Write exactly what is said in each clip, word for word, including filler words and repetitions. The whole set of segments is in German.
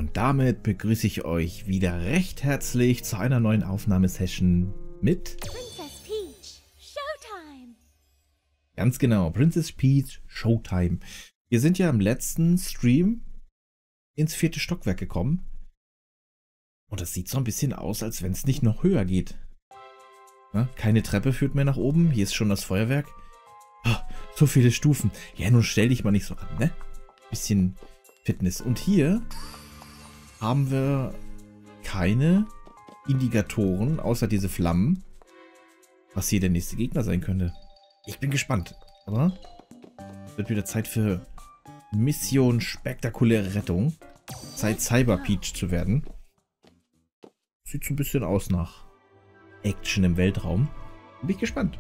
Und damit begrüße ich euch wieder recht herzlich zu einer neuen Aufnahmesession mit Princess Peach, Showtime! Ganz genau, Princess Peach Showtime. Wir sind ja im letzten Stream ins vierte Stockwerk gekommen. Und das sieht so ein bisschen aus, als wenn es nicht noch höher geht. Ja, keine Treppe führt mehr nach oben. Hier ist schon das Feuerwerk. Oh, so viele Stufen. Ja, nun stell dich mal nicht so an, ne? Bisschen Fitness. Und hier haben wir keine Indikatoren, außer diese Flammen, was hier der nächste Gegner sein könnte. Ich bin gespannt. Aber es wird wieder Zeit für Mission Spektakuläre Rettung. Zeit, Cyber Peach zu werden. Sieht so ein bisschen aus nach Action im Weltraum. Bin ich gespannt.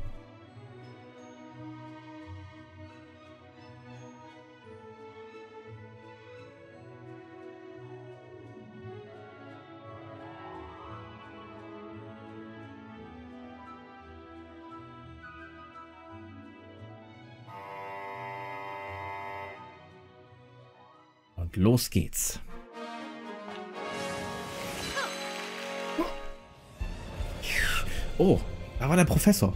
Und los geht's. Oh, da war der Professor.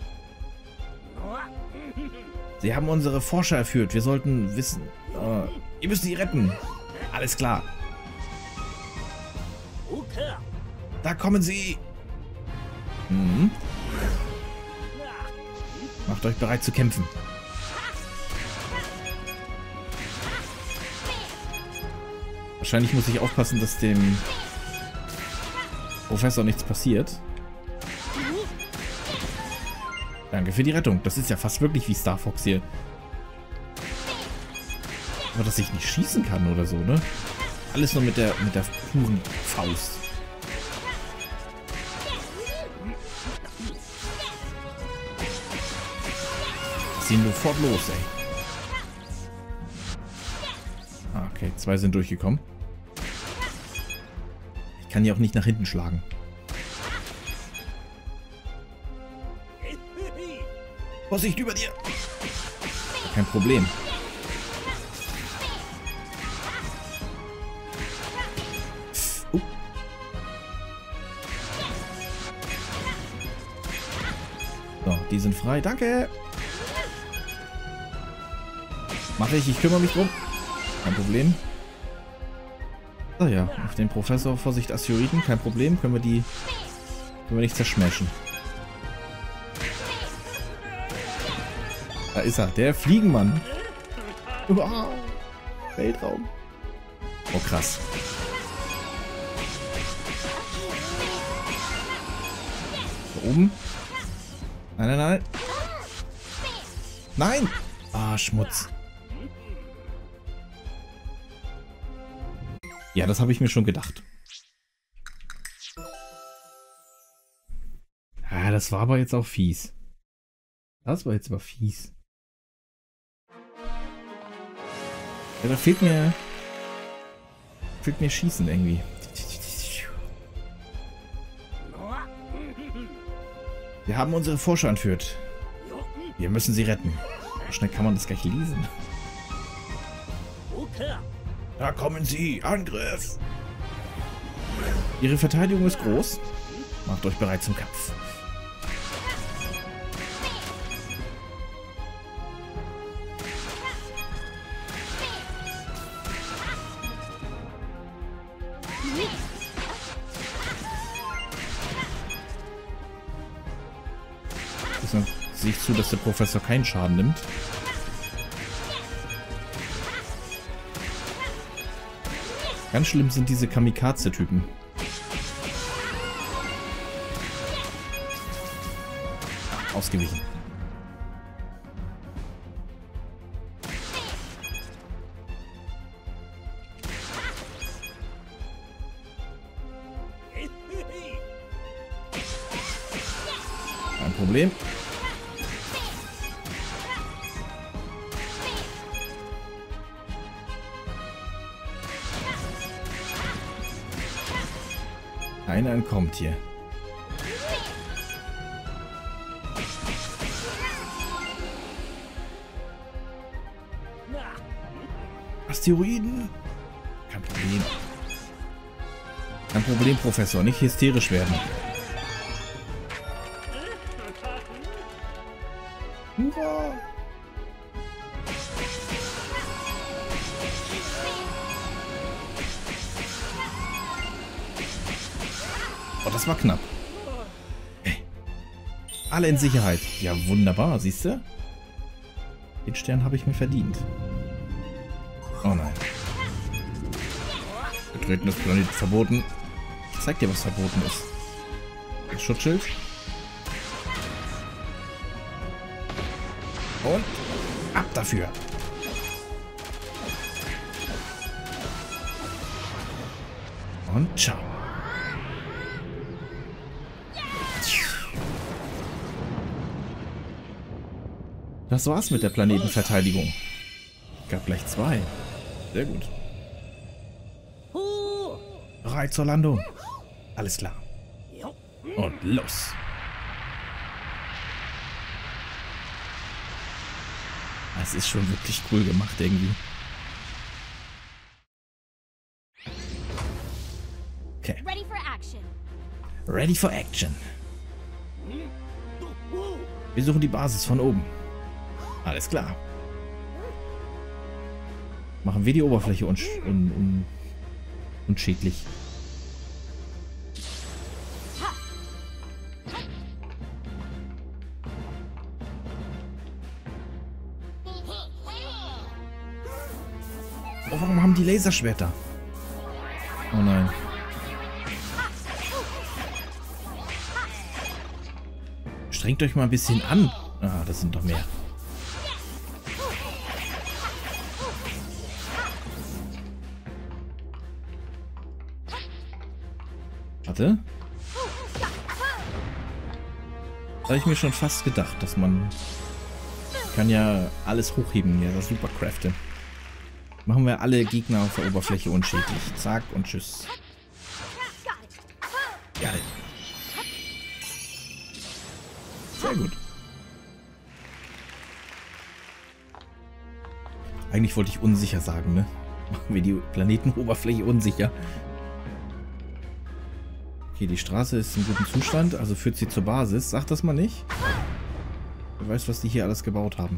Sie haben unsere Forscher erführt. Wir sollten wissen... Uh, ihr müsst sie retten. Alles klar. Da kommen sie. Mhm. Macht euch bereit zu kämpfen. Wahrscheinlich muss ich aufpassen, dass dem Professor nichts passiert. Danke für die Rettung. Das ist ja fast wirklich wie Star Fox hier. Aber dass ich nicht schießen kann oder so, ne? Alles nur mit der, mit der puren Faust. Ziehen sofort los, ey. Ah, okay, zwei sind durchgekommen. Ich kann die auch nicht nach hinten schlagen. Vorsicht über dir! Kein Problem. Uh. So, die sind frei. Danke! Mache ich, ich kümmere mich drum. Kein Problem. So ja, auf den Professor, Vorsicht Asteroiden, kein Problem. Können wir die können wir nicht zerschmashen. Da ist er, der Fliegenmann. Wow. Weltraum. Oh, krass. Da oben. Nein, nein, nein. Nein! Ah, Schmutz. Ja, das habe ich mir schon gedacht. Ah, das war aber jetzt auch fies. Das war jetzt aber fies. Ja, da fehlt mir... Fehlt mir Schießen irgendwie. Wir haben unsere Forscher entführt. Wir müssen sie retten. So schnell kann man das gleich lesen. Da kommen sie! Angriff! Ihre Verteidigung ist groß. Macht euch bereit zum Kampf. Dann sehe ich zu, dass der Professor keinen Schaden nimmt. Ganz schlimm sind diese Kamikaze-Typen. Ausgewichen. Kein Problem. Einer entkommt hier. Asteroiden. Kein Problem. Kein Problem, Professor. Nicht hysterisch werden. Hurra! Oh, das war knapp. Hey. Alle in Sicherheit. Ja, wunderbar, siehst du? Den Stern habe ich mir verdient. Oh nein. Betreten des Planeten verboten. Ich zeig dir, was verboten ist. Das Schutzschild. Und ab dafür. Und ciao. Das war's mit der Planetenverteidigung. Gab gleich zwei. Sehr gut. Bereit zur Landung. Alles klar. Und los. Es ist schon wirklich cool gemacht irgendwie. Okay. Ready for action. Ready for action. Wir suchen die Basis von oben. Alles klar. Machen wir die Oberfläche unsch un un unschädlich. Oh, warum haben die Laserschwerter? Oh nein. Strengt euch mal ein bisschen an. Ah, das sind doch mehr. Warte. Das habe ich mir schon fast gedacht, dass man kann ja alles hochheben. Ja, das super craften. Machen wir alle Gegner auf der Oberfläche unschädlich. Zack und tschüss. Geil. Sehr gut. Eigentlich wollte ich unsicher sagen, ne? Machen wir die Planetenoberfläche unsicher. Okay, die Straße ist in gutem Zustand, also führt sie zur Basis. Sag das mal nicht. Wer weiß, was die hier alles gebaut haben.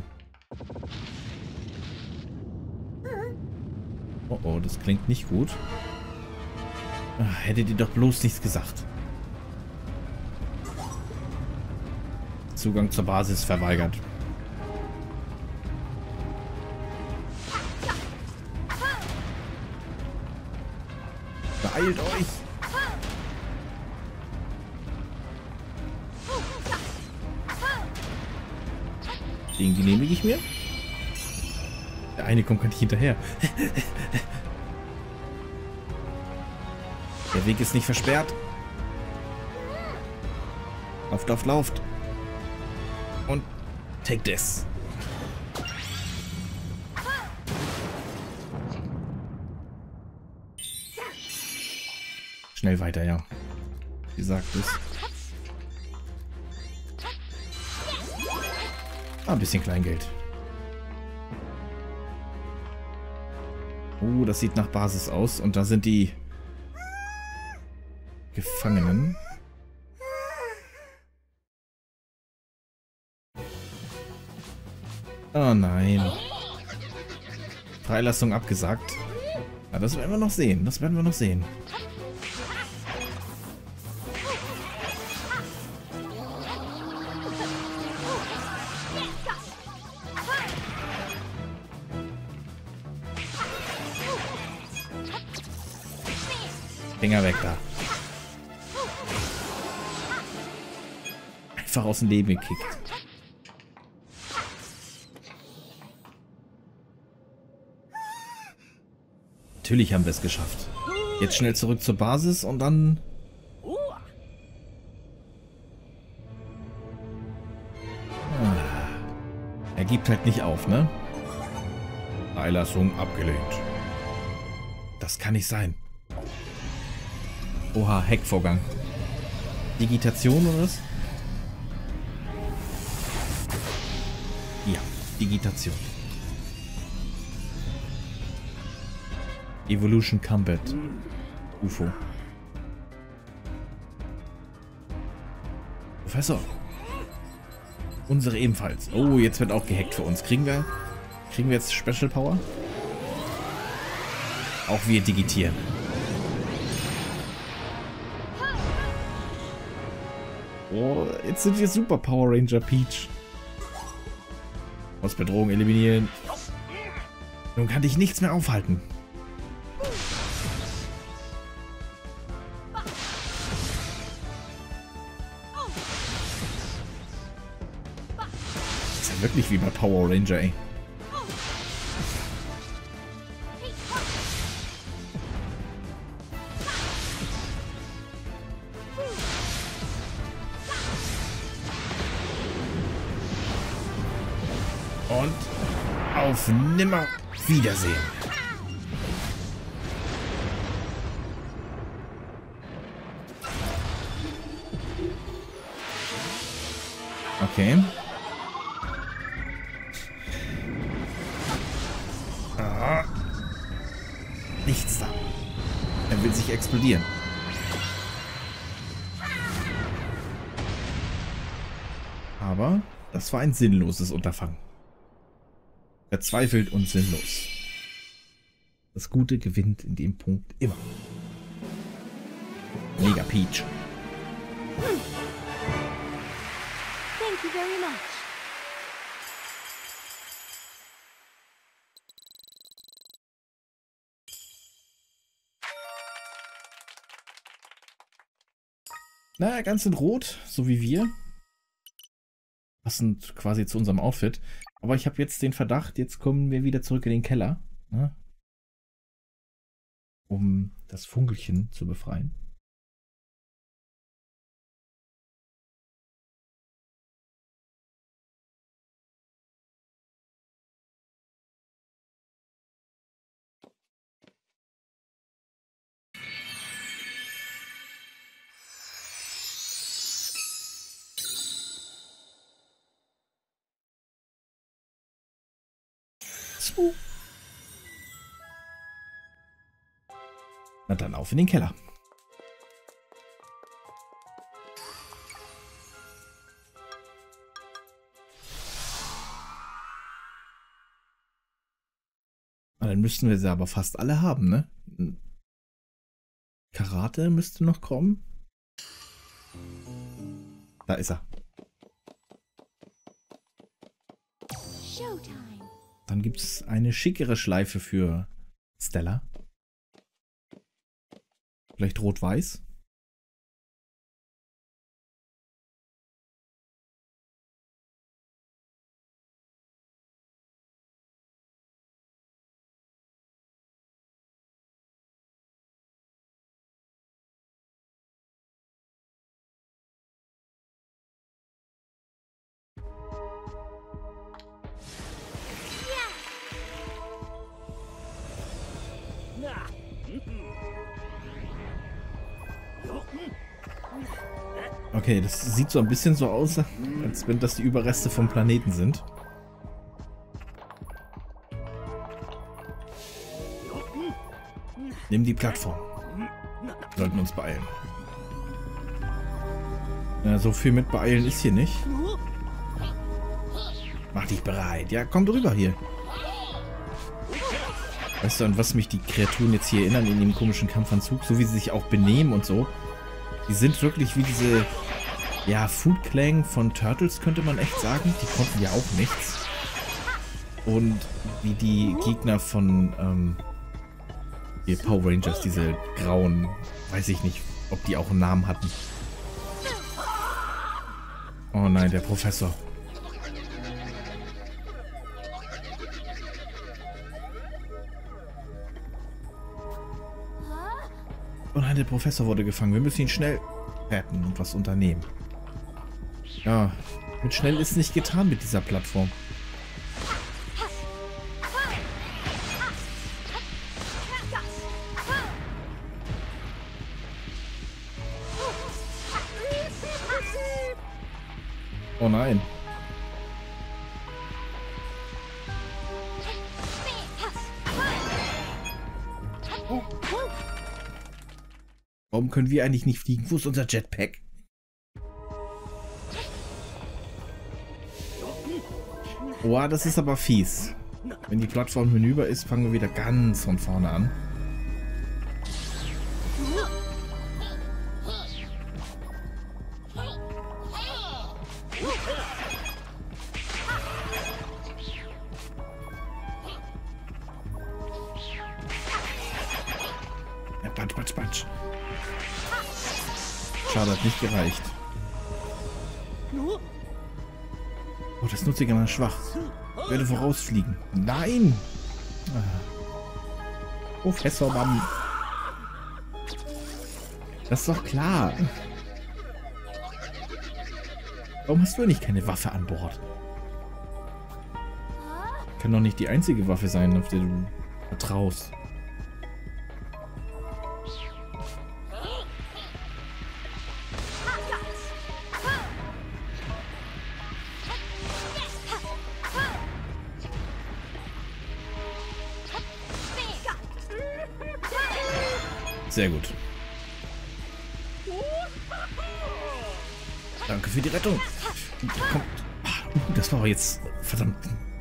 Oh oh, das klingt nicht gut. Ach, hättet ihr doch bloß nichts gesagt. Zugang zur Basis verweigert. Beeilt euch! Den genehmige ich mir. Der eine kommt gar nicht hinterher. Der Weg ist nicht versperrt. Lauft, lauft, lauft. Und take this. Schnell weiter, ja. Wie sagt es? Ah, ein bisschen Kleingeld. Oh, das sieht nach Basis aus. Und da sind die Gefangenen. Oh nein. Freilassung abgesagt. Ja, das werden wir noch sehen. Das werden wir noch sehen. Finger weg da. Einfach aus dem Leben gekickt. Natürlich haben wir es geschafft. Jetzt schnell zurück zur Basis und dann... Ah. Er gibt halt nicht auf, ne? Freilassung abgelehnt. Das kann nicht sein. Oha, Hackvorgang. Digitation oder was? Ja, Digitation. Evolution Combat. U F O. Professor. Unsere ebenfalls. Oh, jetzt wird auch gehackt für uns. Kriegen wir, kriegen wir jetzt Special Power? Auch wir digitieren. Oh, jetzt sind wir Super Power Ranger Peach. Aus Bedrohung eliminieren. Nun kann dich nichts mehr aufhalten. Das ist ja wirklich wie bei Power Ranger, ey. Und auf nimmer Wiedersehen. Okay. Ah. Nichts da. Er will sich explodieren. Aber das war ein sinnloses Unterfangen. Verzweifelt und sinnlos. Das Gute gewinnt in dem Punkt immer. Mega Peach. Thank you very much. Na, ganz in Rot, so wie wir. Passend quasi zu unserem Outfit. Aber ich habe jetzt den Verdacht, jetzt kommen wir wieder zurück in den Keller. Ne? Um das Funkelchen zu befreien. Na dann auf in den Keller. Na, dann müssten wir sie aber fast alle haben, ne? Karate müsste noch kommen. Da ist er. Showtime. Dann gibt es eine schickere Schleife für Stella. Vielleicht rot-weiß. Okay, das sieht so ein bisschen so aus, als wenn das die Überreste vom Planeten sind. Nimm die Plattform. Wir sollten uns beeilen. Ja, so viel mit beeilen ist hier nicht. Mach dich bereit. Ja, komm drüber hier. Weißt du, an was mich die Kreaturen jetzt hier erinnern in dem komischen Kampfanzug? So wie sie sich auch benehmen und so. Die sind wirklich wie diese, ja, Food Clan von Turtles, könnte man echt sagen. Die konnten ja auch nichts. Und wie die Gegner von ähm, die Power Rangers, diese grauen, weiß ich nicht, ob die auch einen Namen hatten. Oh nein, der Professor. Oh nein, der Professor wurde gefangen. Wir müssen ihn schnell retten und was unternehmen. Ja, mit schnell ist nicht getan mit dieser Plattform. Oh nein. Warum können wir eigentlich nicht fliegen? Wo ist unser Jetpack? Oh, das ist aber fies. Wenn die Plattform hinüber ist, fangen wir wieder ganz von vorne an. Ja, patsch, patsch, patsch. Schade, hat nicht gereicht. Oh, das nutze ich immer schwach. Ich werde vorausfliegen. Nein! Professor Mann. Das ist doch klar. Warum hast du nicht keine Waffe an Bord? Kann doch nicht die einzige Waffe sein, auf der du vertraust. Sehr gut. Danke für die Rettung. Kommt. Das war jetzt... Verdammt.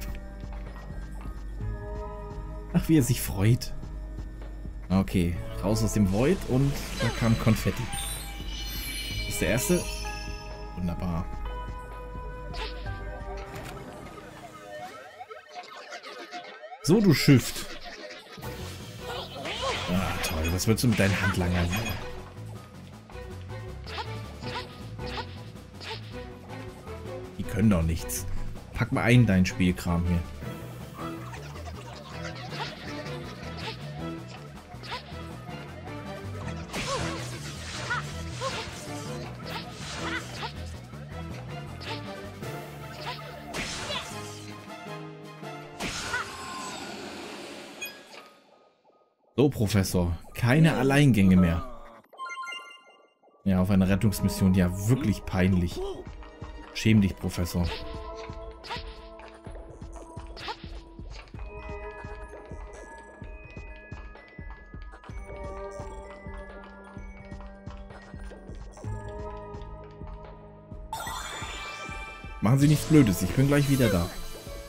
Ach, wie er sich freut. Okay, raus aus dem Void und da kam Konfetti. Das ist der erste. Wunderbar. So, du Schiff. Ah, toll. Was willst du mit deinen Handlangern? Die können doch nichts. Pack mal ein, dein Spielkram hier. So, Professor. Keine Alleingänge mehr. Ja, auf einer Rettungsmission. Ja, wirklich peinlich. Schäm dich, Professor. Machen Sie nichts Blödes. Ich bin gleich wieder da.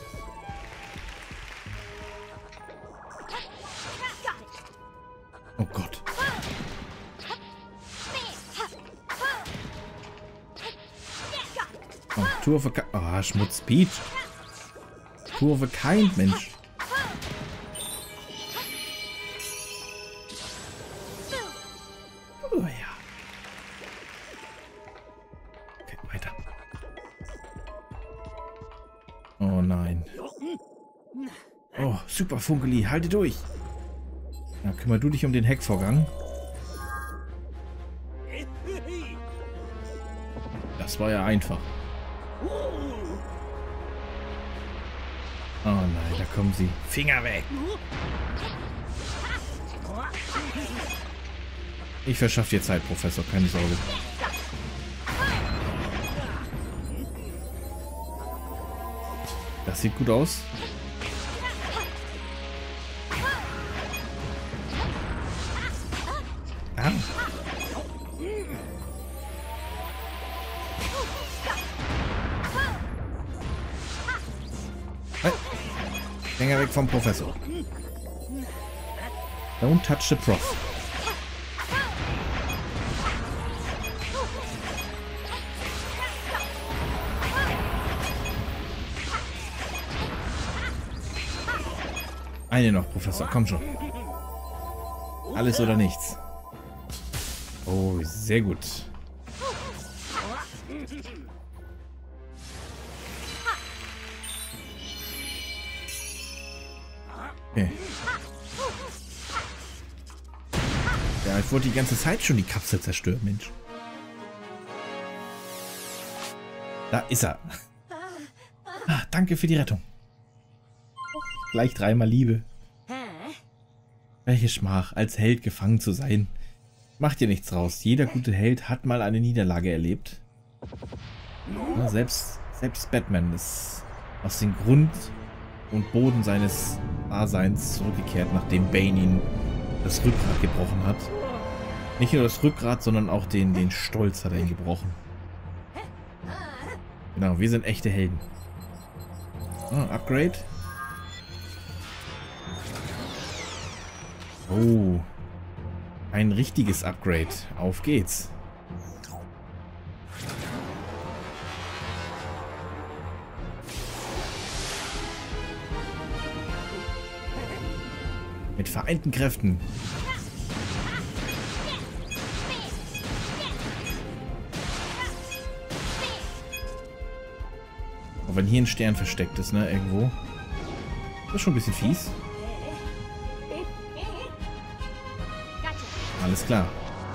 Oh Gott. Oh, Tour of a Kind. Ah, Schmutz, Peach. Tour of a Kind, Mensch. Oh ja. Okay, weiter. Oh nein. Oh, super, Funkeli, halte durch. Ja, kümmer du dich um den Hackvorgang. Das war ja einfach. Oh nein, da kommen sie. Finger weg! Ich verschaffe dir Zeit, Professor, keine Sorge. Das sieht gut aus. Ah. Hey. Finger weg vom Professor. Don't touch the Prof. Eine noch, Professor, komm schon. Alles oder nichts. Oh, sehr gut. Okay. Ja, ich wollte die ganze Zeit schon die Kapsel zerstören, Mensch. Da ist er. Ah, danke für die Rettung. Gleich dreimal Liebe. Welche Schmach, als Held gefangen zu sein. Macht dir nichts draus. Jeder gute Held hat mal eine Niederlage erlebt. Ja, selbst, selbst Batman ist aus dem Grund und Boden seines Daseins zurückgekehrt, nachdem Bane ihn das Rückgrat gebrochen hat. Nicht nur das Rückgrat, sondern auch den, den Stolz hat er ihn gebrochen. Genau, wir sind echte Helden. Ah, Upgrade. Oh. Ein richtiges Upgrade. Auf geht's. Mit vereinten Kräften. Auch wenn hier ein Stern versteckt ist, ne, irgendwo. Das ist schon ein bisschen fies. Alles klar.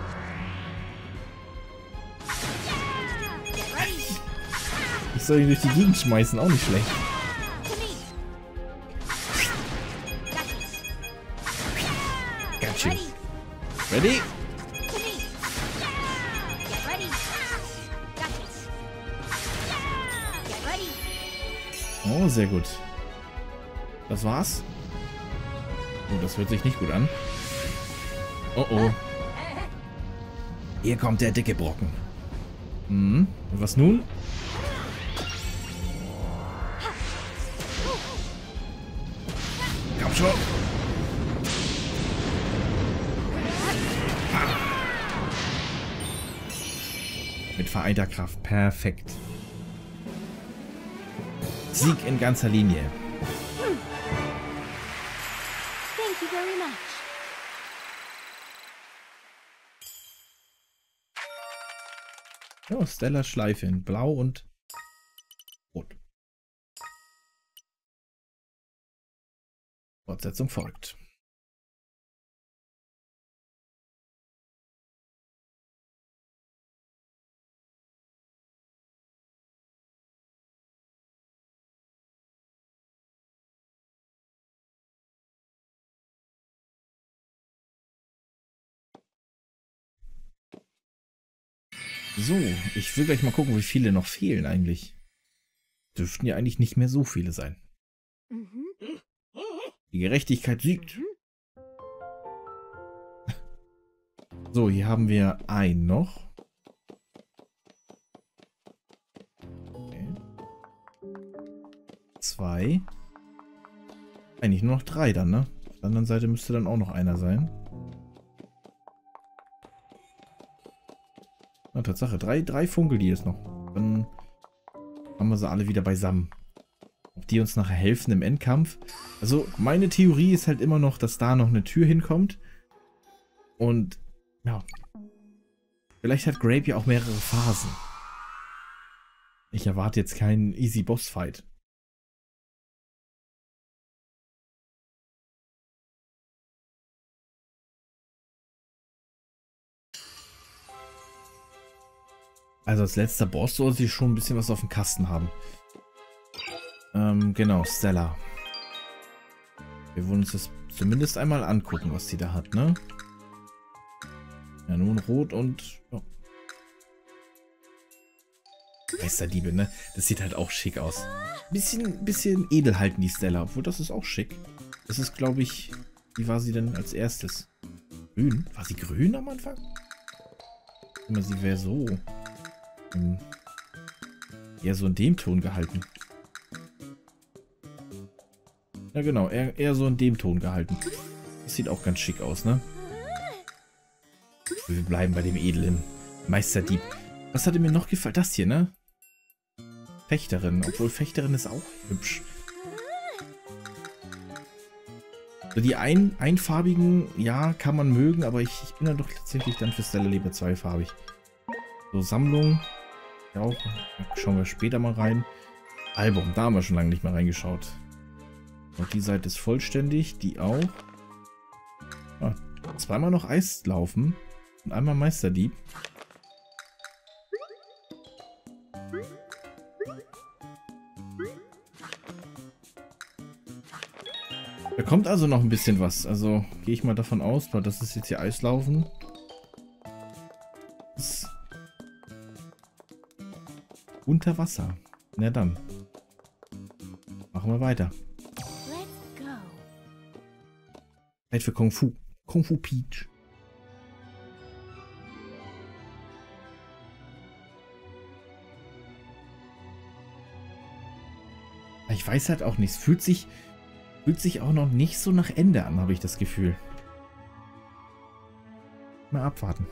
Ich soll ihn durch die Gegend schmeißen, auch nicht schlecht. Gotcha. Ready? Oh, sehr gut. Das war's. Oh, das hört sich nicht gut an. Oh oh. Hier kommt der dicke Brocken. Hm, und was nun? Komm schon. Ah. Mit vereinter Kraft. Perfekt. Sieg in ganzer Linie. Thank you very much. Oh, Stella Schleife in Blau und Rot. Fortsetzung folgt. So, ich will gleich mal gucken, wie viele noch fehlen eigentlich. Dürften ja eigentlich nicht mehr so viele sein. Mhm. Die Gerechtigkeit siegt. Mhm. So, hier haben wir einen noch. Okay. Zwei. Eigentlich nur noch drei dann, ne? Auf der anderen Seite müsste dann auch noch einer sein. Na, Tatsache. Drei, drei Funkel, die jetzt noch. Dann haben wir sie alle wieder beisammen. Ob die uns nachher helfen im Endkampf? Also, meine Theorie ist halt immer noch, dass da noch eine Tür hinkommt. Und, ja. Vielleicht hat Grape ja auch mehrere Phasen. Ich erwarte jetzt keinen easy Boss-Fight. Also als letzter Boss soll sie schon ein bisschen was auf dem Kasten haben. Ähm, genau, Stella. Wir wollen uns das zumindest einmal angucken, was sie da hat, ne? Ja, nun rot und... Oh. Meisterdiebe, ne? Das sieht halt auch schick aus. Bisschen, bisschen edel halten die Stella, obwohl das ist auch schick. Das ist, glaube ich... Wie war sie denn als erstes? Grün? War sie grün am Anfang? Immer sie wäre so... Hm, eher so in dem Ton gehalten. Ja genau, eher, eher so in dem Ton gehalten. Das sieht auch ganz schick aus, ne? Wir bleiben bei dem edlen Meisterdieb. Was hatte mir noch gefallen? Das hier, ne? Fechterin. Obwohl Fechterin ist auch hübsch. So die ein, einfarbigen, ja, kann man mögen, aber ich, ich bin dann doch tatsächlich dann für Stella lieber zweifarbig. So, Sammlung. Ja, auch. Schauen wir später mal rein. Album, da haben wir schon lange nicht mehr reingeschaut. Und die Seite ist vollständig, die auch. Ah, zweimal noch Eislaufen und einmal Meisterdieb. Da kommt also noch ein bisschen was. Also gehe ich mal davon aus, weil das ist jetzt hier Eislaufen. Das ist unter Wasser. Na dann. Machen wir weiter. Let's go. Zeit für Kung Fu. Kung Fu Peach. Ich weiß halt auch nicht. Es fühlt sich, fühlt sich auch noch nicht so nach Ende an, habe ich das Gefühl. Mal abwarten.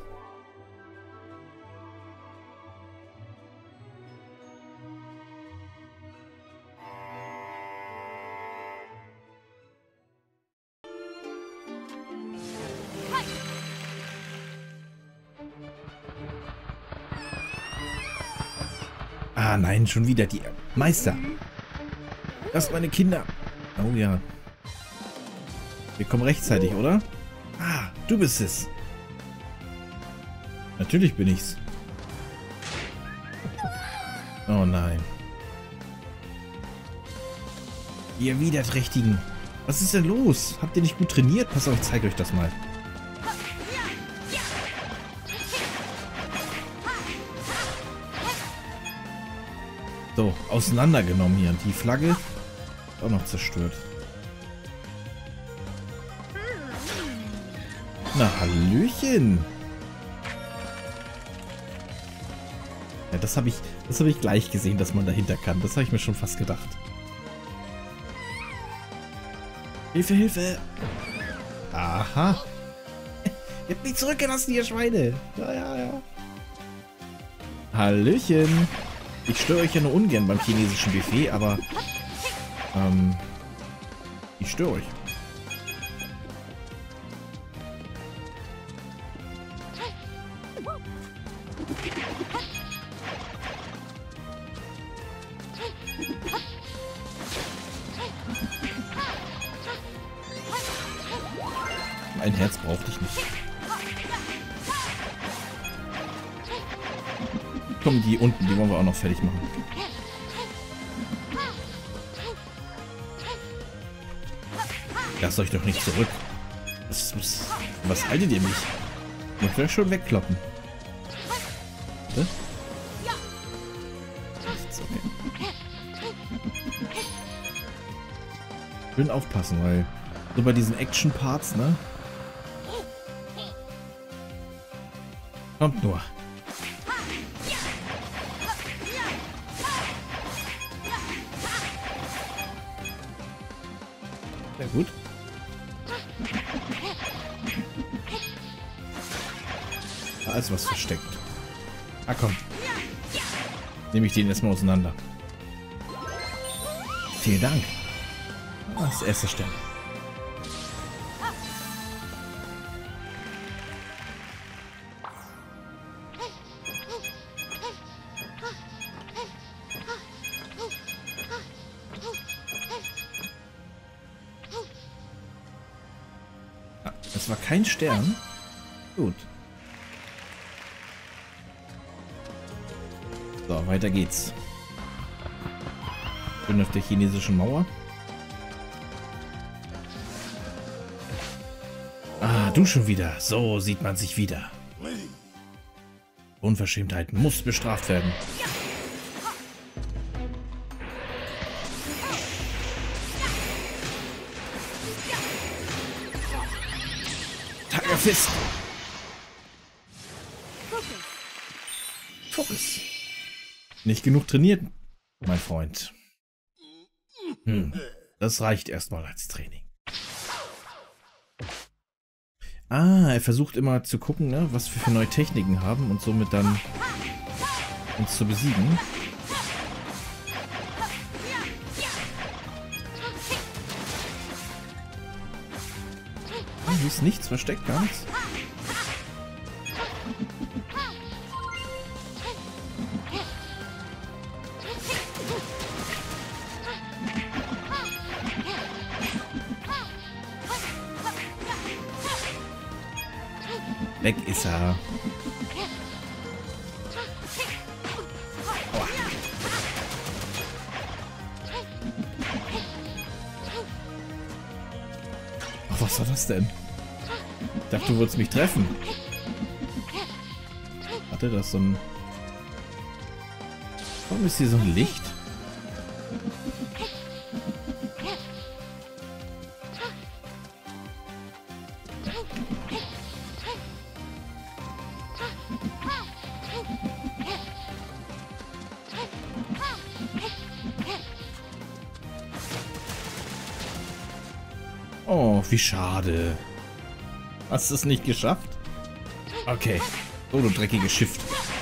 Ah nein, schon wieder die Meister. Lasst meine Kinder. Oh ja. Wir kommen rechtzeitig, oder? Ah, du bist es. Natürlich bin ich's. Oh nein. Ihr Widerträchtigen. Was ist denn los? Habt ihr nicht gut trainiert? Pass auf, ich zeige euch das mal. So, auseinandergenommen hier. Und die Flagge ist auch noch zerstört. Na, Hallöchen. Ja, das habe ich, das habe ich gleich gesehen, dass man dahinter kann. Das habe ich mir schon fast gedacht. Hilfe, Hilfe. Aha. Ihr habt mich zurückgelassen, ihr Schweine. Ja, ja, ja. Hallöchen. Ich störe euch ja nur ungern beim chinesischen Buffet, aber ähm, ich störe euch. Ein Herz brauchte ich nicht. Komm, die unten, die wollen wir auch noch fertig machen. Lasst euch doch nicht zurück. Was, was, was haltet ihr mich? Ich möchte euch schon wegkloppen. Bitte? Okay. Schön aufpassen, weil so bei diesen Action-Parts, ne? Kommt nur. Sehr gut. Da ist was versteckt. Ah, komm. Nehme ich den erstmal auseinander. Vielen Dank. Das erste Stern. Ah, das war kein Stern. Gut. So, weiter geht's. Schön auf der chinesischen Mauer. Ah, du schon wieder. So sieht man sich wieder. Unverschämtheit muss bestraft werden. Tiger Fist. Fokus. Nicht genug trainiert, mein Freund. Hm, das reicht erstmal als Training. Ah, er versucht immer zu gucken, ne, was wir für neue Techniken haben und somit dann uns zu besiegen. Ah, hier ist nichts versteckt, gar nichts. Weg ist er. Aua. Oh, was war das denn? Ich dachte, du würdest mich treffen. Hatte das so ein... Warum ist hier so ein Licht? Oh, wie schade. Hast du es nicht geschafft? Okay. So, du dreckiges Schiff.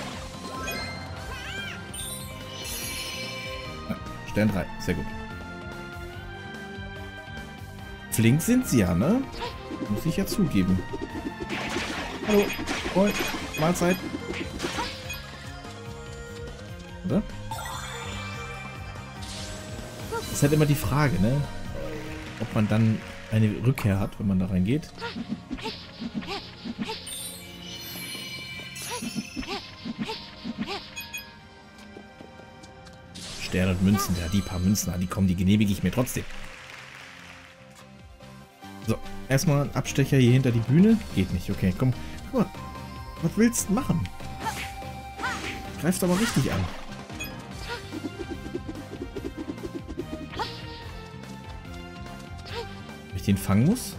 Stern drei. Sehr gut. Flink sind sie ja, ne? Muss ich ja zugeben. Hallo. Moin. Mahlzeit. Oder? Das ist halt immer die Frage, ne? Ob man dann eine Rückkehr hat, wenn man da reingeht. Sterne und Münzen. Ja, die paar Münzen, die kommen, die genehmige ich mir trotzdem. So, erstmal ein Abstecher hier hinter die Bühne. Geht nicht, okay, komm. Guck mal, was willst du machen? Greif doch mal richtig an. Ob ich den fangen muss?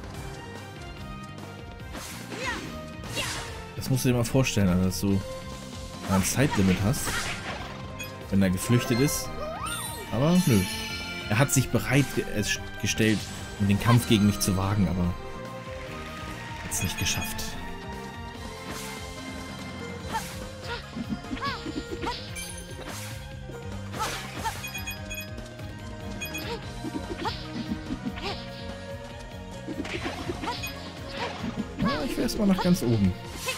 Das musst du dir mal vorstellen, also, dass du ein Zeitlimit hast, wenn er geflüchtet ist. Aber nö. Er hat sich bereit ge gestellt, um den Kampf gegen mich zu wagen, aber hat es nicht geschafft. Ja, ich will erstmal nach ganz oben.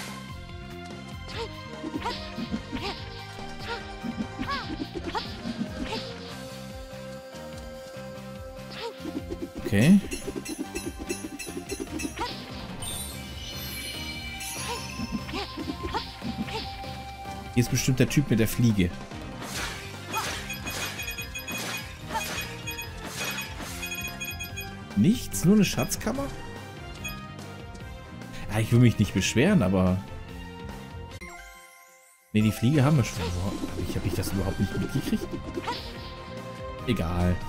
Okay. Hier ist bestimmt der Typ mit der Fliege. Nichts? Nur eine Schatzkammer? Ja, ich will mich nicht beschweren, aber... Ne, die Fliege haben wir schon. Habe ich, hab ich das überhaupt nicht mitgekriegt? Egal.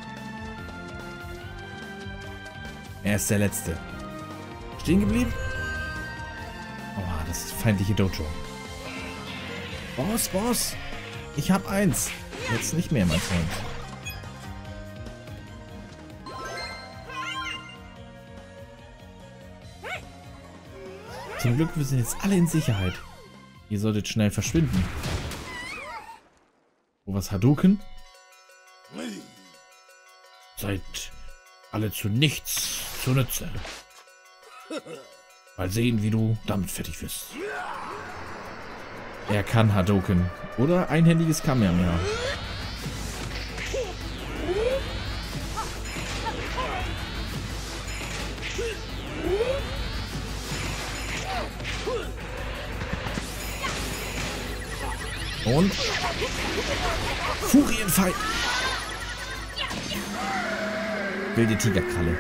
Er ist der Letzte. Stehen geblieben? Oh, das ist feindliche Dojo. Boss, Boss! Ich hab eins. Jetzt nicht mehr, mein Freund. Zum Glück, wir sind jetzt alle in Sicherheit. Ihr solltet schnell verschwinden. Oh, was Hadouken? Seid alle zu nichts zunutze. Mal sehen, wie du damit fertig wirst. Er kann Hadouken. Oder einhändiges Kamehameha. Und Furienfall. Wilde Tigerkralle.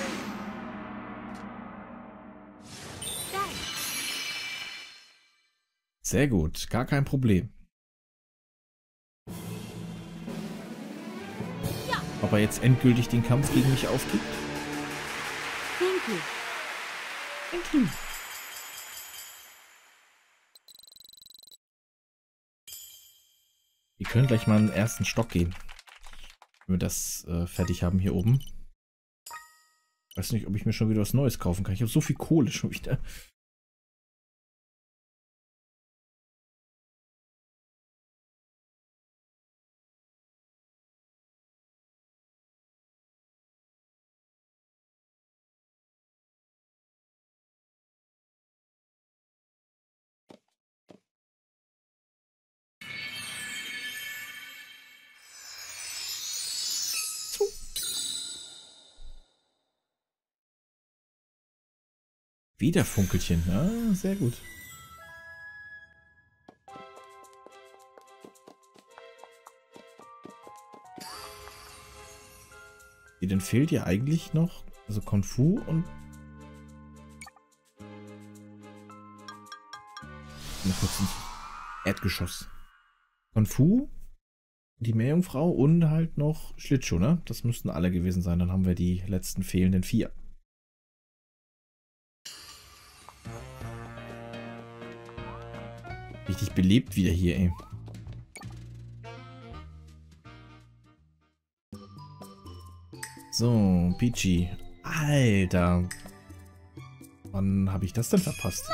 Sehr gut, gar kein Problem. Ob er jetzt endgültig den Kampf gegen mich aufgibt? Thank you. Thank you. Wir können gleich mal in den ersten Stock gehen. Wenn wir das äh, fertig haben hier oben. Ich weiß nicht, ob ich mir schon wieder was Neues kaufen kann. Ich habe so viel Kohle schon wieder. Wieder Funkelchen. Ah, sehr gut. Wie denn fehlt ja eigentlich noch? Also Kung Fu und... Noch kurz ein Erdgeschoss. Kung Fu, die Meerjungfrau und halt noch Schlittschuh, ne? Das müssten alle gewesen sein. Dann haben wir die letzten fehlenden vier. Richtig belebt wieder hier, ey. So, Peachy. Ah, Alter. Wann habe ich das denn verpasst?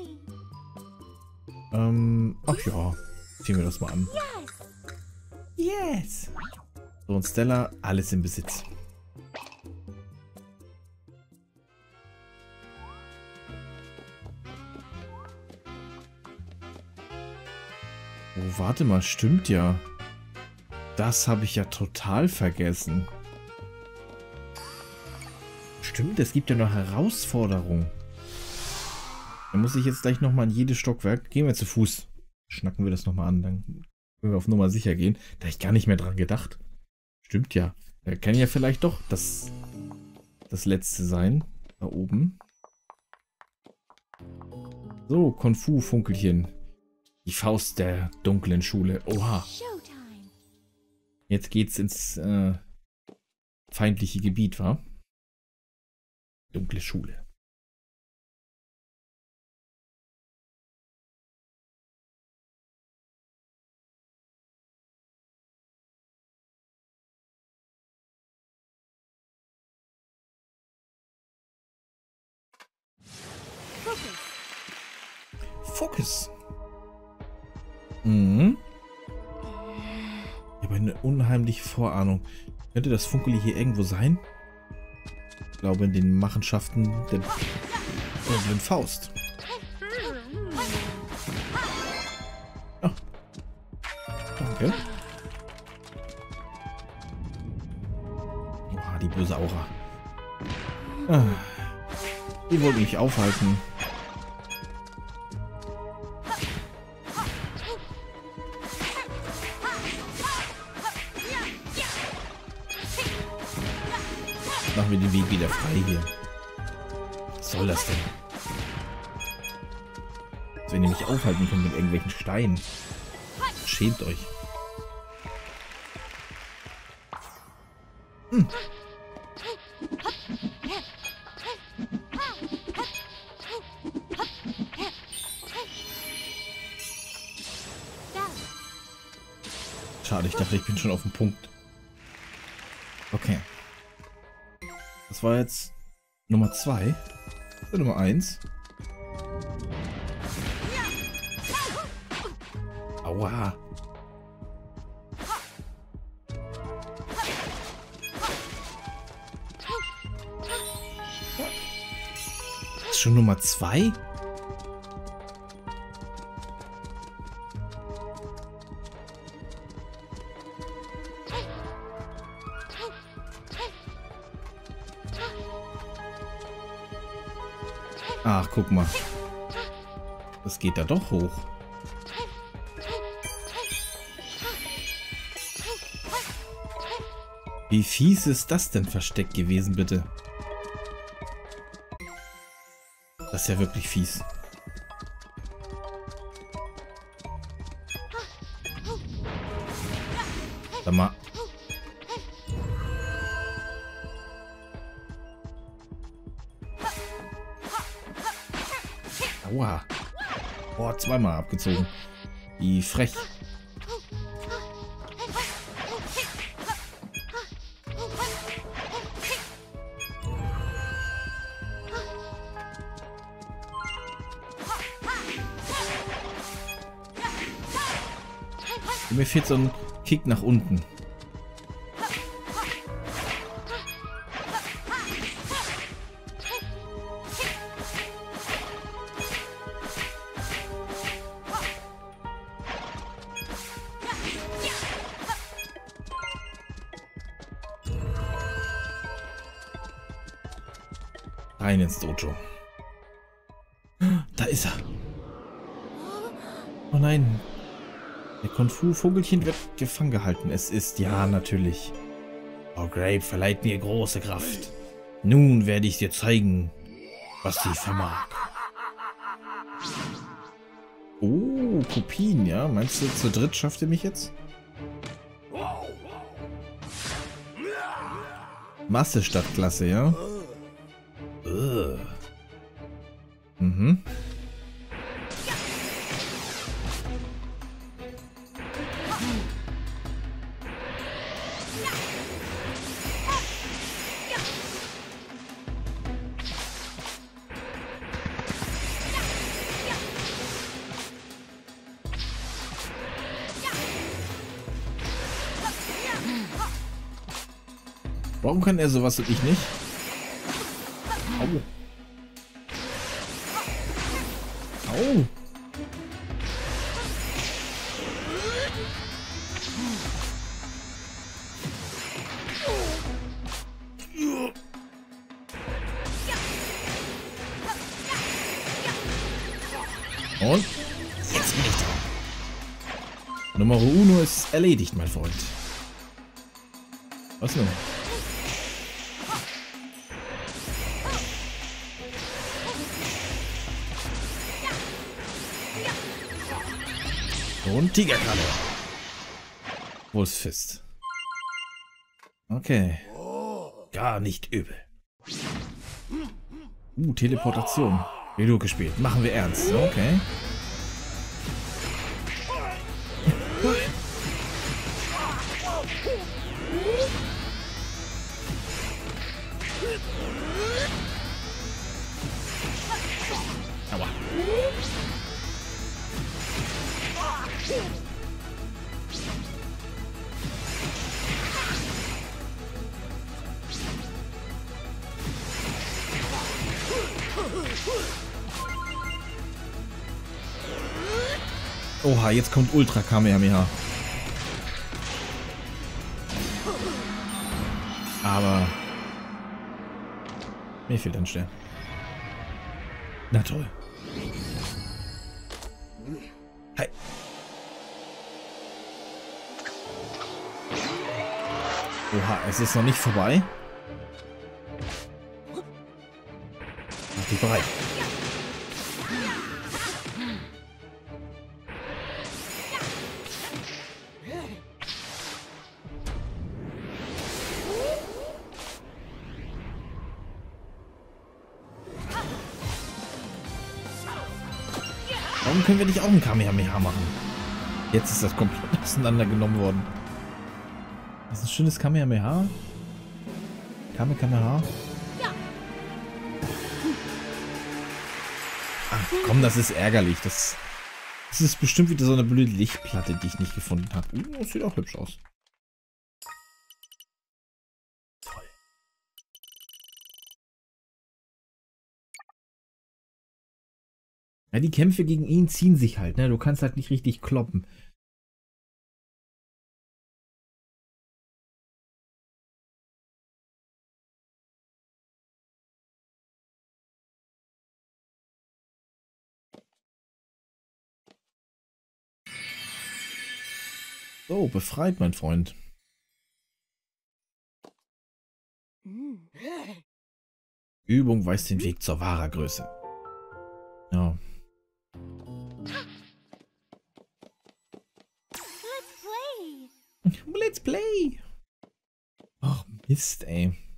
Ähm, ach ja. Ziehen wir das mal an. Yes. So, und Stella, alles im Besitz. Oh, warte mal, stimmt ja. Das habe ich ja total vergessen. Stimmt, es gibt ja noch Herausforderungen. Dann muss ich jetzt gleich nochmal in jedes Stockwerk. Gehen wir zu Fuß. Schnacken wir das nochmal an, dann können wir auf Nummer sicher gehen. Da habe ich gar nicht mehr dran gedacht. Stimmt ja. Da kann ja vielleicht doch das, das letzte sein. Da oben. So, Kung-Fu-Funkelchen. Die Faust der dunklen Schule. Oha. Jetzt geht's ins äh, feindliche Gebiet, wa? Dunkle Schule. Fokus. Mhm. Ich habe eine unheimliche Vorahnung. Könnte das Funkeli hier irgendwo sein? Ich glaube in den Machenschaften der dunklen Faust. Oh. Danke. Oha, die böse Aura. Ah. Die wollten mich aufhalten. Machen wir den Weg wieder frei hier. Was soll das denn? Dass wir nämlich aufhalten können mit irgendwelchen Steinen. Schämt euch. Hm. Schade, ich dachte, ich bin schon auf dem Punkt. Okay. Das war jetzt Nummer zwei. Nummer eins. Aua. Das ist schon Nummer zwei? Ach, guck mal. Das geht da doch hoch. Wie fies ist das denn versteckt gewesen, bitte? Das ist ja wirklich fies. Sag mal. Aua. Boah, zweimal abgezogen. Wie frech. Mir fehlt so ein Kick nach unten. Rein ins Dojo. Da ist er. Oh nein. Der Kung-Fu-Vogelchen wird gefangen gehalten. Es ist, ja, natürlich. Oh, Grape verleiht mir große Kraft. Nun werde ich dir zeigen, was sie vermag. Oh, Kopien, ja? Meinst du, zu dritt schafft ihr mich jetzt? Masse statt Klasse, ja? Uh. Mhm. Warum kann er sowas und ich nicht? Au. Au. Und jetzt bin ich da. Nummer uno ist erledigt, mein Freund. Was nun? Und Tigerkralle. Wo ist Fist? Okay. Gar nicht übel. Uh, Teleportation. Wie du gespielt. Machen wir ernst. Okay. Aua. Oha, jetzt kommt Ultra Kamehameha. Aber mir fehlt ein Stern. Na toll. Hi. Oha, es ist noch nicht vorbei. Mach dich bereit. Warum können wir nicht auch ein Kamehameha machen? Jetzt ist das komplett auseinandergenommen worden. Das ist ein schönes Kamehameha. Kamehameha. Ach komm, das ist ärgerlich. Das, das ist bestimmt wieder so eine blöde Lichtplatte, die ich nicht gefunden habe. Uh, das sieht auch hübsch aus. Toll. Ja, die Kämpfe gegen ihn ziehen sich halt, ne? Du kannst halt nicht richtig kloppen. So, befreit, mein Freund. Übung weist den Weg zur wahrer Größe. Ja. Let's play. Let's play. Ach, Mist, ey.